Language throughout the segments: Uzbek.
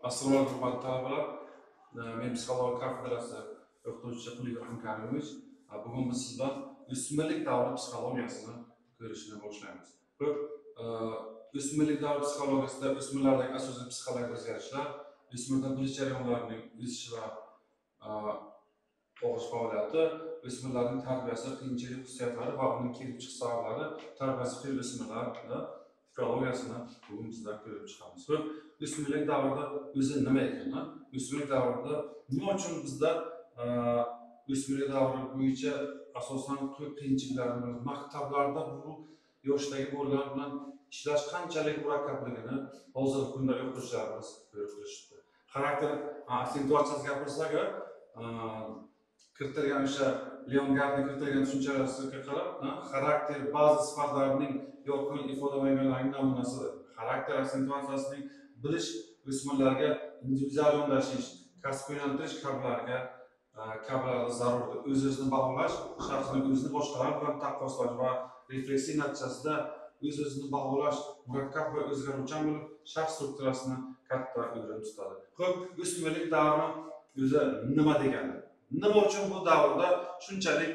Assalomu alaykum hurmatli talabalar. Men psixologiya kafedrasi o'qituvchisi Qulibek Karimov. Bugun biz sizdan o'smirlik davri psixologiyasini ko'rishni boshlaymiz. Ko'p o'smirlik davri psixologiyasida o'smirlardagi asosiy psixologik o'zgarishlar, o'smirda bilish jarayonlarining o'sishi va o'qish faoliyati, o'smirlarning tarbiyasi, qiyinchilik xususiyatlari va uning kelib chiqish sabablari, tarbiyasi qiyin o'smirlar psixologiyasini bugun bizlar ko'rib chiqamiz. O'smirlik davrida o'zi nima ekan? O'smirlik davrida nima uchun bizda o'smirlik davri bo'yicha asosan ko'p qiyinchiliklarni maktablarda bu yoshdagi bolalar bilan ishlash qanchalik murakkabligini hozirgi kunda o'qituvchilarimiz ko'rib turishibdi. Xarakter aksentuatsiyasiga gapirsak, kiritilgan o'sha Leon Gardner kiritilgan tushunchalarga qarab, xarakter ba'zi sifatlarining yorqin ifodalanganlarining namunasidir. Xarakter aksentuatsiyasining bilish o'smirlarga individual yondashish, kasbga yo'naltirish kabilarga zarurdir. O'z-o'zini baholash, shaxsning o'zini boshqalar bilan taqqoslash va refleksiya natijasida o'z-o'zini baholash murakkab va o'zgaruvchan bo'lib, shaxs strukturasini katta o'rin tutadi. Xo'p, o'smirlik davri o'zi nima degani? Nima uchun bu davrda shunchalik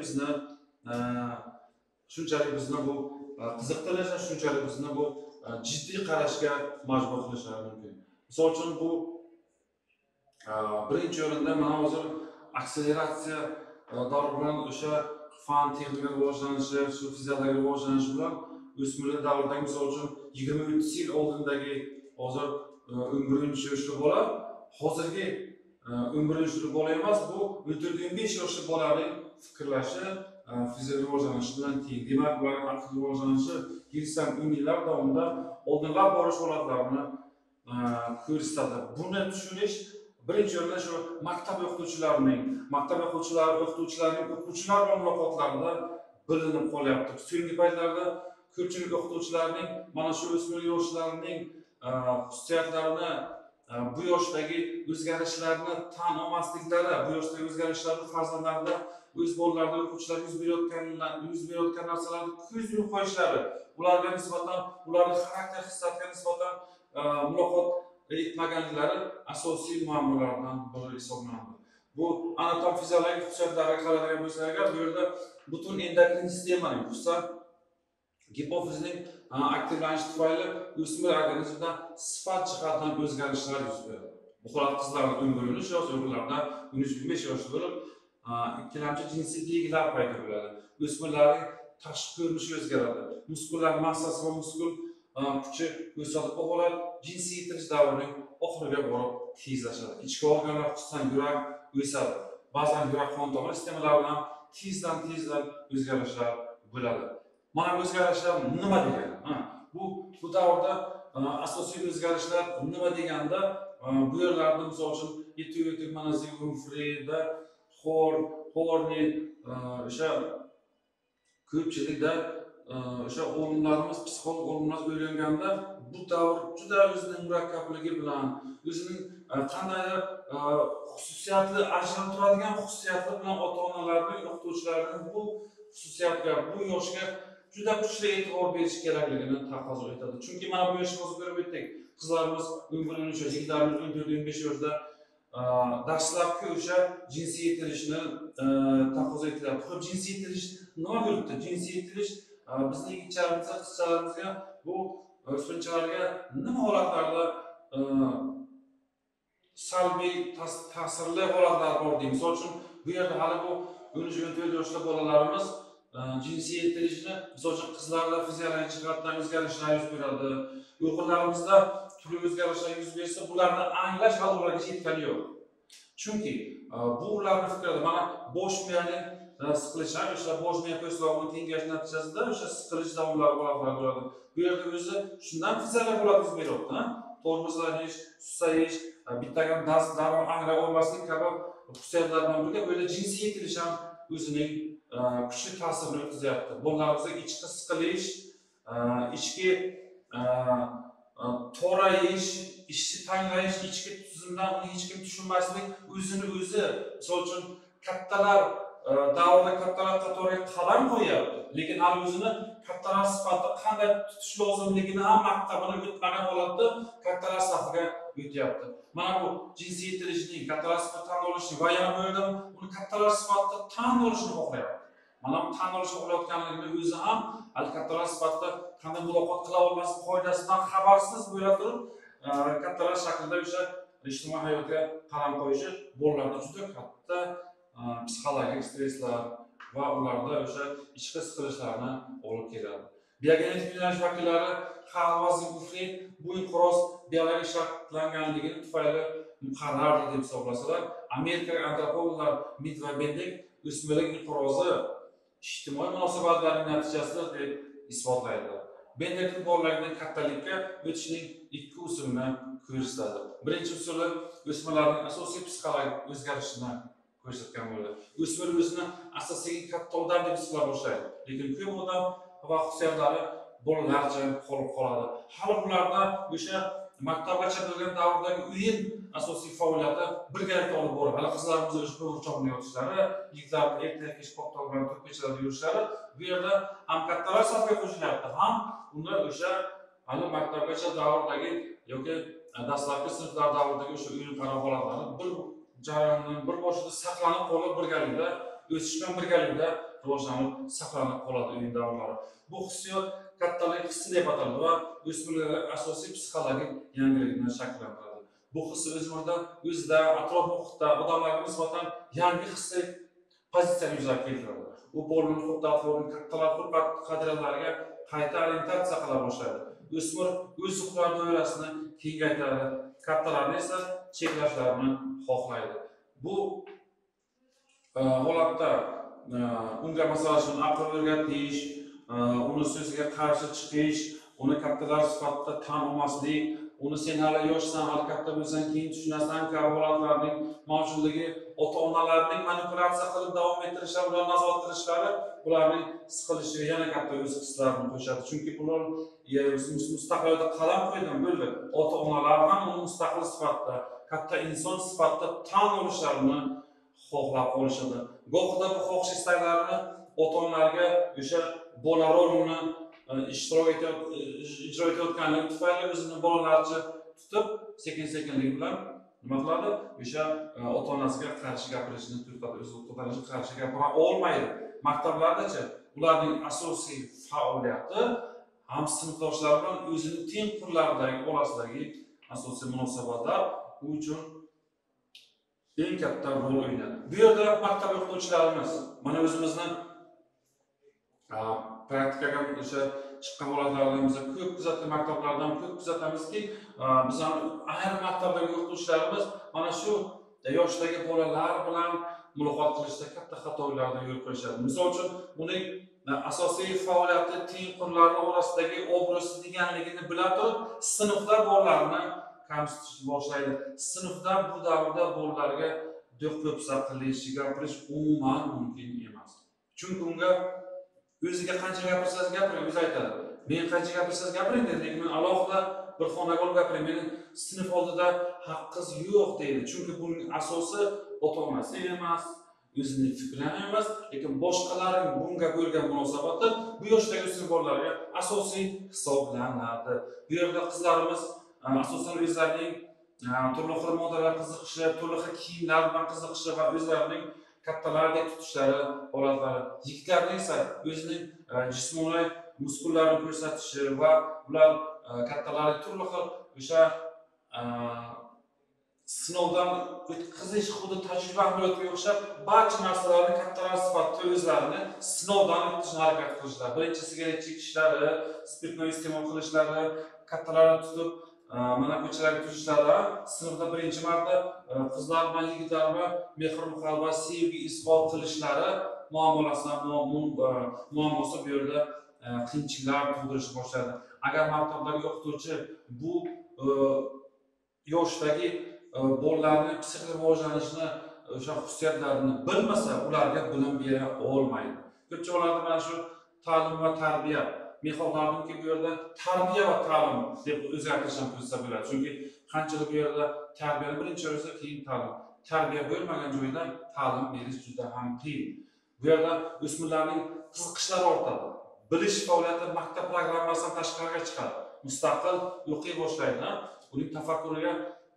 bizni bu qiziqtirishi, shunchalik bizni bu jiddiy qarashga majbur qilishlari mumkin. Misol uchun bu birinchi o'rinda mana hozir akseleratsiya davri bilan o'sha fan texnika rivojlanishi, shu fiziologik rivojlanish bilan o'smirlik davridagi misol uchun 23 yil oldindagi hozir 11-yoshli bola hozirgi 11-yoshli bola emas, bu 14-15 yoshli bolaning fikrlashi, fiziologik rivojlanishi bilan teng. Demak, ularning aql rivojlanishi yildan yillar davomida oldinlab borish holatlarini ko'rsatadi. Buni tushunish birinchi o'rinda shu maktab o'qituvchilarining o'quvchilar bilan muloqotlarida bilinib qolyapti. So'nggi paytlarda ko'pchilik o'qituvchilarning mana shu o'smir yoshlarning xususiyatlarini, bu yoshdagi o'zgarishlarni tan olmasliklari, bu yoshdagi o'zgarishlarni farzandlarida o'z bolalarida o'quvchilar yuz berayotgan narsalarni ko'z yumib qo'yishlari, ularga nisbatan, ularning xarakter hissiyotiga nisbatan muloqot etmaganliklari asosiy muammolardan biri hisoblanadi. Bu anatom fiziologik xususiyatlarga qaralgan bo'lsa agar, bu yerda butun endokrin sistemaning, xususan gipofizning aktivlanishi tufayli o'smir organizmida sifat jihatdan o'zgarishlar yuz beradi. Bu holat qizlarda 11-13 yosh, o'g'illarda 13-15 yoshda bo'lib, ikkilamchi jinsiy belgilar paydo bo'ladi. O'smirlarning tashqi ko'rinishi o'zgaradi. Muskullar massasi va muskul kuchi o'sadi. Bu holat jinsiy yetilish davrining oxiriga borib tezlashadi. Ichki organlar, xususan yurak o'sadi. Ba'zan yurak qon tomir sistemalari bilan tezdan o'zgarishlar bo'ladi. Mana bu o'zgarishlar nima degani? Bu davrda asosiy o'zgarishlar nima deganda, bu yerlarda misol uchun yetuk mana Zigmund Horney o'sha ko'pchilikda o'sha olimlarimiz, psixolog olimlarimiz o'ylanganda bu davr juda o'zining murakkabligi bilan, o'zining qandaydir xususiyatli ajralib turadigan xususiyatlar bilan ota-onalarning, o'qituvchilarning bu xususiyatga, bu yoshga juda kuchli e'tibor berish kerakligini taqozo etadi. Chunki mana bu yoshni hozir ko'rib o'tdik. Qizlarimiz 11-13 yosh, yigitlarimiz 14-15 yoshda dastlabki o'sha jinsiy yetilishni taqozo etilyapti. Xo'p, jinsiy yetilish nima bo'libdi? Jinsiy yetilish bizning yigitcharimizga, qizchalarimizga, bu o'smirchalarga nima holatlarda salbiy ta'sirli holatlar bor deymiz. Misol uchun, bu yerda hali bu 13-14 yoshli bolalarimiz jinsiy yetilishni, misol uchun qizlarda fiziologik jihatdan o'zgarishlar yuz beradi. O'g'illarimizda turli o'zgarishlar yuz bersa, bularni anglash hali ularga yetkani yo'q. Chunki bu ularning fikrida mana bosh miyaning siqilishi, o'sha bosh miya po'stlog'ining tengash natijasida o'sha siqilish davomlari bo'ladi. Bu yerda o'zi shundan fiziologik holat yuz beryapti. Tormozlanish, susayish, bittadan darrov anglay olmaslik kabi xususiyatlar bilan birga bu yerda jinsiy yetilish ham o'zining kuchli ta'sirini o'tkazyapti. Bolalarga ichki siqilish, ichki to'rayish, ichki tanglayish, ichki tuzumdan uni hech kim tushunmaslik, o'zini o'zi, misol uchun kattalar davrda kattalar qatoriga qadam qo'yapti, lekin hali o'zini kattalar sifatida qanday tutish lozimligini ham maktabini o'tmagan holatda kattalar safiga o'tyapti. Mana bu jinsiy yetilishning, kattalar sifatida tan olishni va yana bu yerda uni kattalar sifatida tan olishni xohlayapti. Mana bu tan olishni xohlayotganligini o'zi ham kattalar sifatida qanday muloqot qila olmaslik qoidasidan xabarsiz bo'la turib, kattalar shaklida o'sha ijtimoiy hayotga qadam qo'yishi bolalarda juda katta psixologik stresslar va ularda o'sha ichki his qilishlarni olib keladi. Biogenetik yo'nalish vakillari Hal va Zigfried bu inqiroz biologik shakllanganligi tufayli muqarrar deb hisoblasalar, amerikalik antropologlar Mit va Bendek o'smirlik inqirozi ijtimoiy munosabatlarning natijasidir deb isbotlaydilar. Bendek bolalarning kattalikka o'tishning ikki usulini ko'rsatadi. Birinchi usuli o'smirlarning asosiy psixologik o'zgarishini ko'rsatgan bo'ladi. O'smir o'zini asosiy katta odam deb hisoblay boshlaydi, lekin ko'p odam va xususiyatlari bolalarcha qolib qoladi. Hali ularda o'sha maktabgacha bo'lgan davrdagi o'yin asosiy faoliyati birgalikda olib boradi. Hali qizlarimiz o'sha qo'g'irchoqni yotishlari, yigitlar ertaga kech qoptol bilan turib kechalarda yurishlari, bu yerda ham kattalar safga qo'shilyapti, ham unda o'sha hali maktabgacha davrdagi yoki dastlabki sinflar davridagi o'sha o'yin qarab holatlarni bir jarayonning bir boshida saqlanib qolib birgalikda o'sishdan birgalikda rivojlanib saqlanib qoladi o'yin davrlari. Bu hissiyot kattalik hissi deb ataladi va o'smirlar asosiy psixologik yangilikni shakllantiradi. Bu his o'smirda o'zida, atrof muhitda odamlarga nisbatan yangi hissiy pozitsiyani yuzaga keltiradi. U bolaning xuddi kattalar qadriyatlariga qayta orientatsiya qila boshlaydi. O'smir o'z huquqlari doirasini kengaytiradi, kattalarni esa cheklashlarini xohlaydi. Bu holatda unga masalan aql o'rgatish, uni so'ziga qarshi chiqish, uni kattalar sifatida tan olmaslik, uni sen hali yoshsan, hali katta bo'lsan, keyin tushunasan kabi holatlarning mavjudligi, ota-onalarning manipulyatsiya qilib davom ettirishlari, ularni nazorat qilishlari ularning siqilishiga yana katta o'z hislarini qo'shadi. Chunki ular mustaqillikda qadam qo'ygan bo'ldi. Ota-onalar ham uni mustaqil sifatida, katta inson sifatida tan olishlarini xohlab qolishadi. Gohida bu xohish istaklarini ota-onalarga o'sha bola rolini ijro etayotganligi tufayli o'zini bolalarcha tutib, sekin-sekinlik bilan nima qiladi? O'sha ota-onasiga qarshi gapirishni to'xtatadi, o'z ota-onasiga qarshi gapira olmaydi. Maktablardacha ularning asosiy faoliyati ham sinfdoshlar bilan o'zining tengqurlaridagi orasidagi asosiy munosabatlar uchun eng katta rol o'ynaydi. Bu yerda maktab o'qituvchilarimiz mana o'zimizni praktikaga o'sha chiqqan holatlardan biz ko'p kuzatgan maktablardan ko'p kuzatamizki, bizning ayrim maktabdagi o'qituvchilarimiz mana shu yoshdagi bolalar bilan muloqot qilishda katta xatolarga yo'l qo'yishadi. Misol uchun, uning asosiy faoliyati tengqurlar orasidagi obro'si deganligini bila turib, sinfda bolalarni kamsitishni boshlaydi. Sinfda bu davrda bolalarga do'q-po'pisa qilish, gapirish umuman mumkin emas. Chunki unga o'ziga qancha gapirsangiz gapiring, o'zi aytadi. Men qancha gapirsangiz gapiring dedi, lekin men alohida bir xonaga olib gapiring. Meni sinf oldida haqqingiz yo'q deydi. Chunki buning asosi ota-onasi emas, o'zining fikri emas, lekin boshqalarning bunga bo'lgan munosabati bu yoshdagi o'smir bolalarga asosiy hisoblanadi. Bu yerda qizlarimiz asosan o'zlarining turli xil modalar qiziqishi, turli xil kiyimlar bilan qiziqishi va o'zlarining kattalardek tutishlari holatlari. Yigitlarning esa o'zining jismoniy muskullarini ko'rsatishi va ular kattalarga turli xil o'sha sinovdan o'tkazish xuddi tajriba amaliyotga o'xshab barcha narsalarni kattalar sifatida o'zlarini sinovdan o'tkazishga harakat qilishlar. Birinchi sigaret chekishlari, spirtni iste'mol qilishlari, kattalarni tutib mana ko'chalarga turishlari, sinfda birinchi marta qizlar bilan yigitlar bilan mehr-muhabbat, sevgi izhor qilishlari muammosi bu yerda qiyinchiliklar tug'dirishni boshladi. Agar maktabdagi o'qituvchi bu yoshdagi bolalarning psixik rivojlanishini, o'sha xususiyatlarini bilmasa, ularga bilim bera olmaydi. Ko'pchilik hollarda mana shu ta'lim va tarbiya men xohlardimki, bu yerda tarbiya va ta'lim deb o'zgartirishni qilsa bo'ladi. Chunki qanchalik bu yerda tarbiyani birinchi o'rsa, keyin ta'lim. Tarbiya bo'lmagan joyda ta'lim berish juda ham qiyin. Bu yerda o'smirlarning qiziqishlari ortadi. Bilish faoliyati maktab programmasidan tashqariga chiqadi. Mustaqil o'qiy boshlaydi. Uning tafakkuriga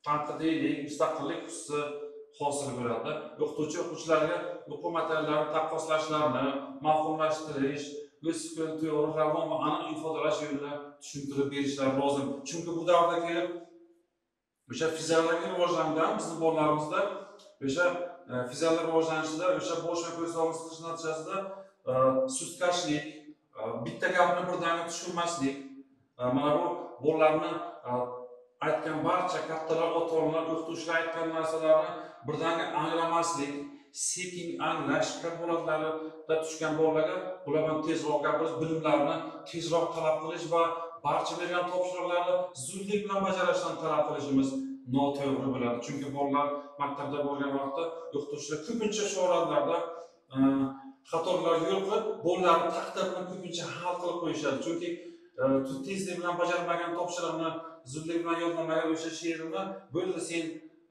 tanqidiylik, mustaqillik hissi hosil bo'ladi. O'qituvchilarga o'quv materiallarini taqqoslashlarini, mavhumlashtirish, o'z fikrini to'g'ri, ravon va aniq ifodalash yo'lida tushuntirib berishlari lozim. Chunki bu davrda kelib o'sha fiziologiya rivojlangan bizning bolalarimizda o'sha fiziologiya rivojlanishida o'sha bosh va ko'z og'iz qilish natijasida sustkashlik, bitta gapni birdaniga tushunmaslik, mana bu bolalarni aytgan barcha kattalar, ota-onalar, o'qituvchilar aytgan narsalarni birdaniga anglamaslik, sekin anglash holatlarida tushgan bolalarga ulardan tezroq gapirish, bilimlarni tezroq talab qilish va barcha bergan topshiriqlarni zudlik bilan bajarishdan talab qilishimiz noto'g'ri bo'ladi. Chunki bolalar maktabda bo'lgan vaqtda o'qituvchilar ko'pincha shu holatlarda xatolarga yo'l qo'yib, bolalarning taqdirini ko'pincha hal qilib qo'yishadi. Chunki tezlik bilan bajarmagan topshiriqni, zudlik bilan yodlamagan o'sha she'rni bo'ldi sen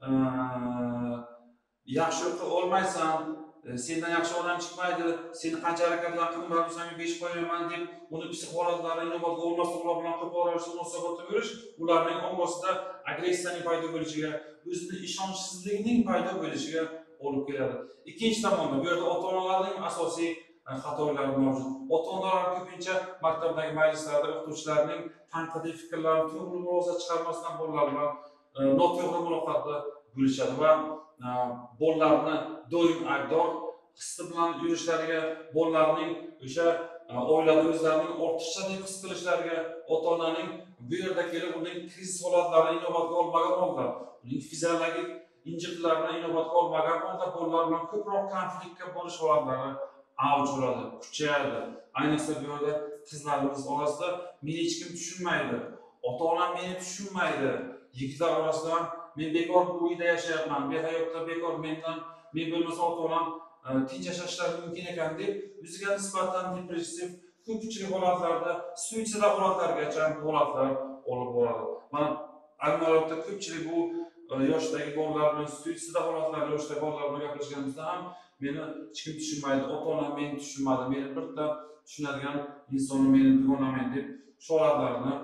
yaxshi o'qiy olmaysan, sendan yaxshi odam chiqmaydi, seni qancha harakatlar qilib baribir 5 qo'yaman deb uni psixologlarning inobatga olmasliklar bilan qo'porishni munosabat berish, ularning ongosida agressiyaning paydo bo'lishiga, o'zining ishonchsizligining paydo bo'lishiga olib keladi. Ikkinchi tomonda bu yerda ota-onalarning asosiy xatolari mavjud. Ota-onalar ko'pincha maktabdagi majlislarda o'qituvchilarning tanqidiy fikrlarini to'g'ri mulohaza chiqarmasdan bolalar bilan noto'g'ri muloqotda bo'lishadi va bolalarni doim aybdor hissi bilan yurishlariga, bolalarning o'sha oilada o'zlarining ortiqcha deb his qilishlariga, ota-onaning bu yerda kelib uning krizis holatlarini inobatga olmagan holda, uning fiziologik injiqlarini inobatga olmagan holda bolalar bilan ko'proq konfliktga borish holatlari avj oladi, kuchayadi. Ayniqsa bu yerda qizlarimiz orasida meni hech kim tushunmaydi, ota-onam meni tushunmaydi, yigitlar orasida men bekor bu uyda yashayapman, behayotda bekor men bo'lmasa ota-onam tinch yashashlari mumkin ekan deb o'ziga nisbatan depressiv ko'pchilik holatlarda suitsidal holatlargacha holatlar olib boradi. Mana almalotda ko'pchilik bu yoshdagi bolalar bilan suitsidal holatlarda yoshda bolalar bilan gaplashganimizda ham meni hech kim tushunmaydi, ota-onam meni tushunmadi, meni bitta tushunadigan insonni meni dugonaman deb shu holatlarni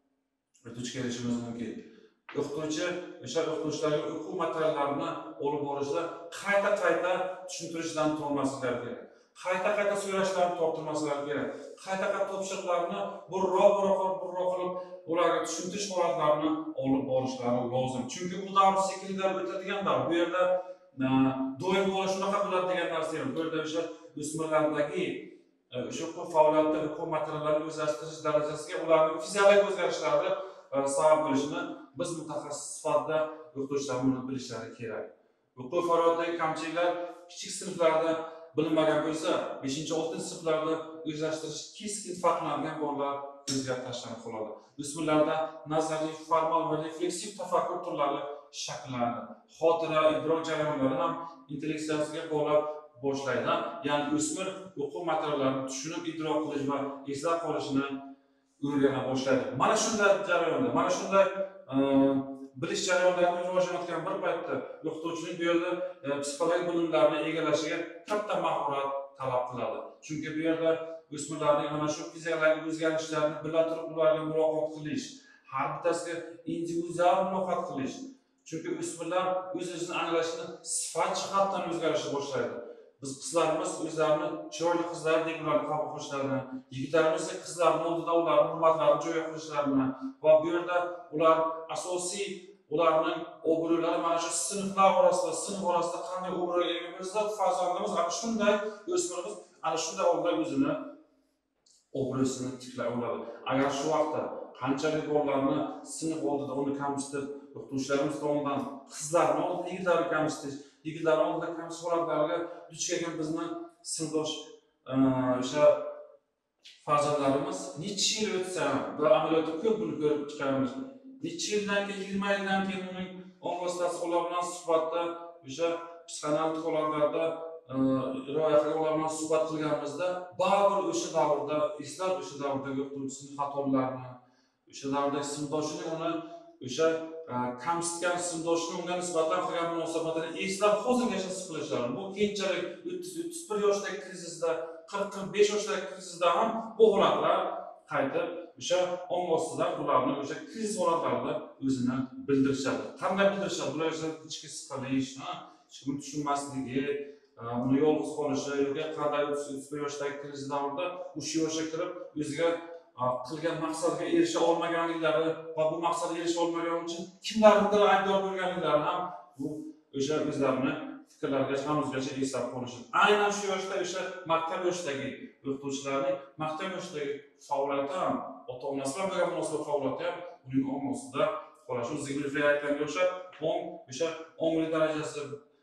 duch kelishimiz mumkin. O'qituvchi o'sha o'qituvchilarga o'quv materiallarini olib borishda qayta tushuntirishdan tortmasliklari kerak. Qayta so'rashlarni tortmasliklari kerak. Qayta topshiriqlarni burroq qilib ularga tushuntirish holatlarini olib borishlari lozim. Chunki bu davr sekinlab o'tadigan davr. Bu yerda doim bola shunaqa bo'ladi degan narsa yo'q. Bu yerda o'sha o'smirlardagi o'sha o'quv faoliyatida o'quv materiallarini o'zlashtirish darajasiga ularning fiziologik o'zgarishlari sabab bo'lishini biz mutaxassis sifatida o'qituvchilar buni bilishlari kerak. O'quv faoliyatidagi kamchiliklar kichik sinflarda bilinmagan bo'lsa, 5-6 sinflarda o'zlashtirish keskin farqlangan bolalar ko'zga tashlanib qoladi. O'smirlarda nazariy, formal va refleksiv tafakkur turlari shakllanadi. Xotira, idrok jarayonlari ham intelleksiyasiga bog'lab boshlaydi. Ya'ni o'smir o'quv materiallarini tushunib, idrok qilish va eslab qolishni o'rgana boshlaydi. Mana shunday jarayonda, mana shunday bilish jarayonlarini rivojlanayotgan bir paytda o'qituvchining bu yerda psixologik bilimlarni egallashiga katta mahorat talab qiladi. Chunki bu yerda o'smirlarning mana shu fiziologik o'zgarishlarni bila turib ularga muloqot qilish, har bittasiga individual muloqot qilish. Chunki o'smirlar o'z-o'zini anglashini sifat jihatdan o'zgarishni boshlaydi. Biz qizlarimiz o'zlarini chiroyli qizlar deb ularni qabul qilishlarini, yigitlarimiz qizlarning oldida ularning hurmatlarini jo'ya qilishlarini va bu yerda ular asosiy ularning obro'lari mana shu sinf orasida qanday obro'ga ega bo'lsa, farzandimiz ana shunday o'smirimiz ana shunday holda o'zini obro'sini tiklay oladi. Agar shu vaqtda qanchalik bolalarni sinf oldida uni kamsitib, o'qituvchilarimiz tomonidan qizlarni oldida yigitlarni kamsitish, yigitlar oldida kamsiz holatlarga duch kelgan bizni sinfdosh o'sha farzandlarimiz necha yil o'tsa va amaliyotda ko'p buni ko'rib chiqamiz. Necha yildan keyin, 20 yildan keyin uning ongostasi ular bilan suhbatda o'sha psixoanalitik holatlarda rioya qilgan ular bilan suhbat qilganimizda baribir o'sha davrda eslab o'sha davrdagi o'qituvchisining xatolarini, o'sha davrdagi sinfdoshining uni o'sha kamsitgan sinfdoshini unga nisbatan qilgan munosabatini eslab hozirgacha his qilishlari. Bu keyinchalik 30-31 yoshdagi krizisda, 40-45 yoshdagi krizisda ham bu holatlar qaytib o'sha ong ostidan ularni o'sha kriz holatlarida o'zini bildirishadi. Qanday bildirishadi? Bular ichki siqilish, hech kimni tushunmasligi, uni yolg'iz qolishi yoki qanday 30 yoshdagi kirish davrida o'sha yoshga kirib o'ziga qilgan maqsadga erisha olmaganliklari va bu maqsadga erisha olmagani uchun kimlarnidir aybdor bo'lganliklari ham bu o'sha o'zlarini fikrlariga hanuzgacha eslab qolishadi. Aynan shu yoshda o'sha maktab yoshidagi o'qituvchilarning maktab yoshidagi faoliyati ham ota-onasi bilan birga munosabat faoliyati ham uning ongosida qolishi. O'ziga aytganga o'xshab o'sha ongli darajasi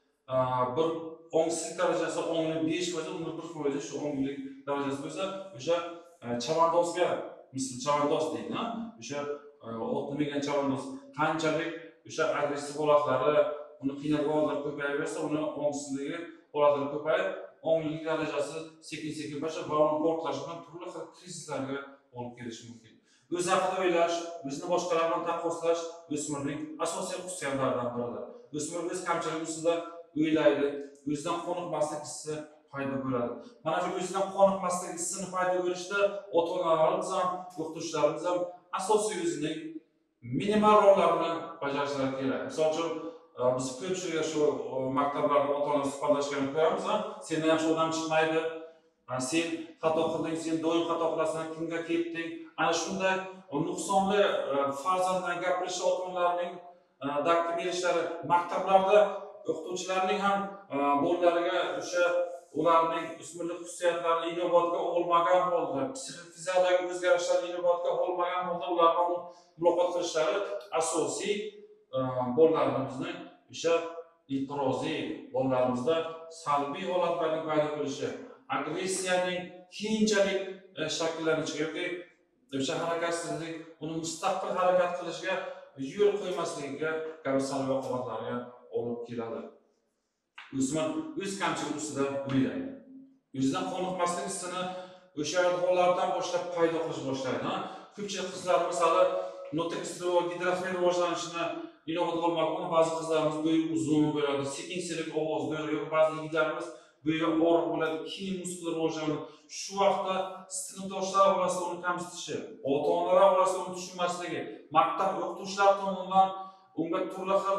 bir ongsizlik darajasi ongli 5%, uni 1% shu onglik darajasi bo'lsa, o'sha chavandozga misli chavandoz deydi, o'sha otni mingan chavandoz qanchalik o'sha agressiv holatlari uni qiynalganlar ko'payaversa, uni ongsizligi holatlari ko'payib, onglik darajasi sekin-sekin oshib va uni portlashi bilan turli xil krizislarga olib kelishi mumkin. O'z haqida o'ylash, o'zini boshqalar bilan taqqoslash o'smirning asosiy xususiyatlaridan biridir. O'smir o'z kamchiligi ustida o'ylaydi, o'zidan qoniqmaslik hissi paydo bo'ladi. Mana shu o'zidan qoniqmaslik hissini paydo bo'lishda ota-onalarimiz ham, o'qituvchilarimiz ham asosiy o'zining minimal rollarni bajarishlari kerak. Misol uchun biz ko'pchilik shu maktablarda ota-onalar suhbatlashganini ko'ramiz, sendan yaxshi odam chiqmaydi, sen xato qilding, sen doim xato qilasan, kimga ketding. Ana shunday nuqsonli farzanddan gapirish ota-onalarning dakti berishlari maktablarda o'qituvchilarning ham bo'llariga o'sha ularning o'smirlik xususiyatlarini inobatga olmagan holda, psixofiziyologik o'zgarishlarni inobatga olmagan holda ular bilan muloqot qilishlari asosiy bo'llarimizning o'sha e'tiroziy bo'llarimizda salbiy holatlarning paydo bo'lishi, agressiyaning keyinchalik shakllanishiga yoki o'sha harakatsizlik uni mustaqil harakat qilishga yo'l qo'ymasligiga kabi salbiy oqibatlarga olib keladi. O'smir o'z kamchiligi ustida o'ylaydi. O'zidan qoniqmaslik hissini o'sha hollardan boshlab paydo qilish boshlaydi. Ko'pchilik qizlar masalan notekisli va gidrofon rivojlanishini inobatga olmoqda, ba'zi qizlarimiz bo'yi uzun bo'ladi, sekin-sekin ovoz beradi, ba'zi yigitlarimiz bo'yi oriq bo'ladi, keyin muskul rivojlanadi. Shu vaqtda sinfdoshlar orasida uni kamsitishi, ota-onalar orasida uni tushunmasligi, maktab o'qituvchilar tomonidan unga turli xil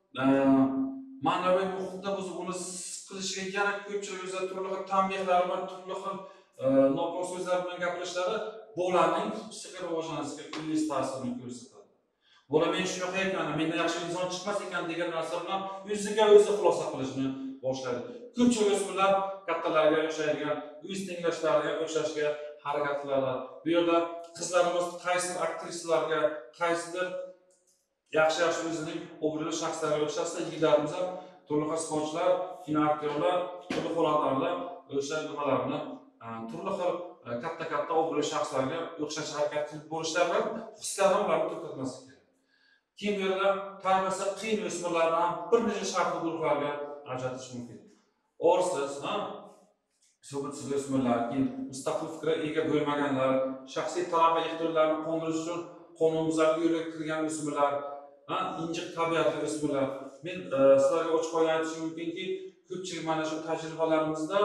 ma'naviy muhitda uni qilishiga yana ko'pchilik o'zi turli xil tanbehlar va turli xil nopok so'zlar bilan gapirishlari bolaning psixik rivojlanishiga o'z ta'sirini ko'rsatadi. Bola men shunaqa ekan, mendan yaxshi inson chiqmas ekan degan narsa bilan o'ziga o'zi xulosa qilishni boshlaydi. Ko'pchilik o'smirlar kattalarga o'xshaydigan, o'z tengdoshlariga o'xshashga harakat qiladi. Bu yerda qizlarimiz qaysidir aktrisalarga, qaysidir yaxshi o'zining obro'li shaxslarga o'xshasa, yigitlarimiz ham turli xil sportchilar, kino aktyorlar, turli holatlarda o'sha nimalarni turli xil katta obro'li shaxslarga o'xshash harakat qilib bo'lishlari hislarini ularni to'xtatmaslik kerak. Keyin bu yerda tarbiyasi qiyin o'smirlarni ham bir necha shartli guruhlarga ajratish mumkin. Orsiz, subutsiz o'smirlar, keyin mustaqil fikrga ega bo'lmaganlar, shaxsiy talab va ehtiyojlarini qondirish uchun qonunbuzarlik yo'liga kirgan o'smirlar, injiq tabiatli o'smirlar. Men sizlarga ochiq aytishim mumkinki, ko'pchilik mana shu tajribalarimizda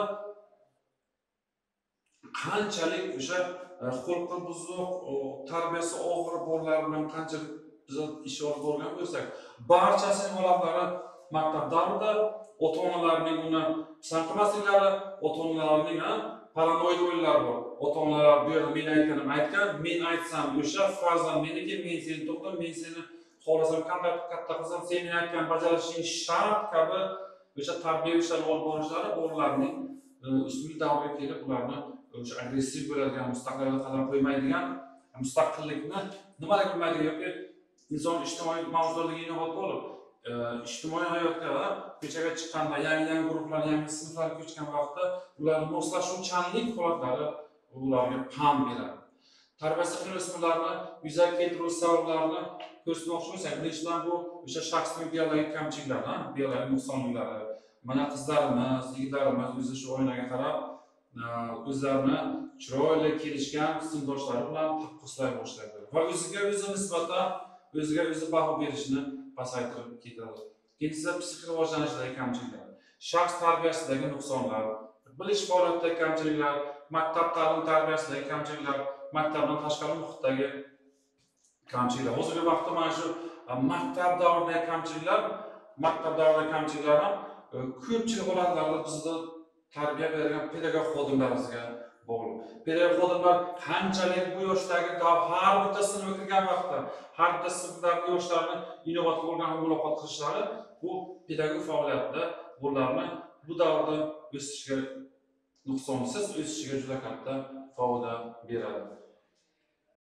qanchalik o'sha xulqi buzuq, tarbiyasi og'ir bolalar bilan qanchalik biz ish olib borgan bo'lsak, barchasining holatlari maktab davrida ota-onalarning uni pisand qilmasliklari, ota-onalarning paranoid o'yinlari bor. Ota-onalar bu yerda men aytganim aytgan, men aytsam o'sha farzand meniki, men seni to'xtam, men seni xohlasam qanday katta qilsam sen men aytgan bajarishing shart kabi o'sha tarbiya ishlari olib borishlari bolalarning o'smir davriga kelib ularni o'sha agressiv bo'ladigan, mustaqillikka qadam qo'ymaydigan, mustaqillikni nimaga bilmaydigan yoki inson ijtimoiy mavjudotligiga inobatga olib ijtimoiy hayotga va ko'chaga chiqqanda yangi guruhlar, yangi sinflarga ko'chgan vaqtda ularning moslashuvchanlik holatlari ularga pam beradi. Tarbiyasi qiyin o'smirlarni yuzaga keltiruvchi sabablarni ko'rsatmoqchi bo'lsak, birinchidan bu o'sha shaxsning biologik kamchiliklari, biologik nuqsonliklari. Mana qizlarimiz, yigitlarimiz o'zi shu oynaga qarab o'zlarini chiroyli kelishgan sinfdoshlari bilan taqqoslay boshlaydi va o'ziga o'zi nisbatan o'ziga o'zi baho berishni pasaytirib ketadi. Ikkinchisi psixik rivojlanishdagi kamchiliklar, shaxs tarbiyasidagi nuqsonlar, bilish faoliyatidagi kamchiliklar, maktab ta'lim tarbiyasidagi kamchiliklar, maktabdan tashqari muhitdagi kamchiliklar. Hozirgi vaqtda mana shu maktab davridagi kamchiliklar ham ko'pchilik holatlarda bizda tarbiya bergan pedagog xodimlarimizga bog'liq. Pedagog xodimlar qanchalik bu yoshdagi har bitta sinfga kirgan vaqtda, har bitta sinfdagi yoshlarni inovatga bo'lgan muloqot qilishlari bu pedagog faoliyatda ularni bu davrda o'sishiga, nuqsonsiz o'sishiga juda katta foyda beradi.